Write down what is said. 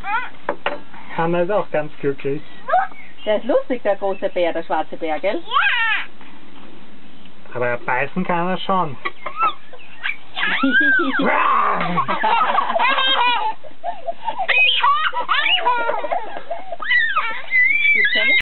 Hanna ist auch ganz glücklich. Der ist lustig, der große Bär, der schwarze Bär, gell? Aber beißen kann er schon.